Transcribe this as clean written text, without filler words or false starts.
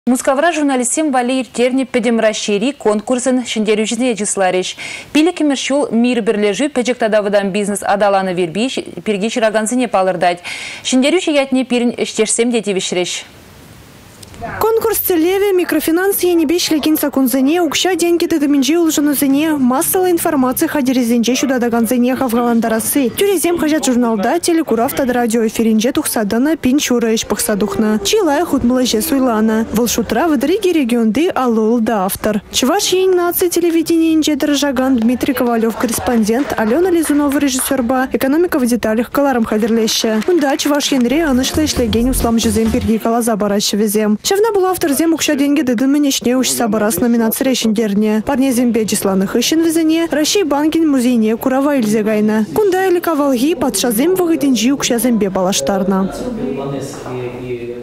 Мускавра журналистем Валерий Терни педемращери конкурсын шендерюжіне жислариш. Пилі кемершул мир бірлежі пәжіктадавыдан бизнес адаланы вербей перге шыраганзыне палырдать. Шендерюші ятне пирін іштешсем детевішреш. Конкурс целеве микрофинансы не бешлегин сакунзене, укща деньги тедаминджи улжанузене, массовая информация хадерезенже шудадаганзене хавгаландарасы. Тюрезем хажат журналда телекурафта радио эфиринже тухсадана пинчура ишпахсадухна. Чилая худмалаже суйлана. Волшутра выдриги регионды алул да автор. Чуваш ень нации телевидения инже Дорожаган Дмитрий Ковалев, корреспондент, Алена Лизунова, режиссерба, экономика в деталях каларам хадерлеща. Да, чуваш янре анышлы ишлегень услам жизем перги калаза баращевезем. Шевна был автор зем укща деньги дыдын менешне ущса барас номинация решендерне. Парне зембе числаных ищен везене, Россия банкин музейне Курава Ильзегайна. Кунда или кавалги под шазем выгодинжи укща зембе балаштарна.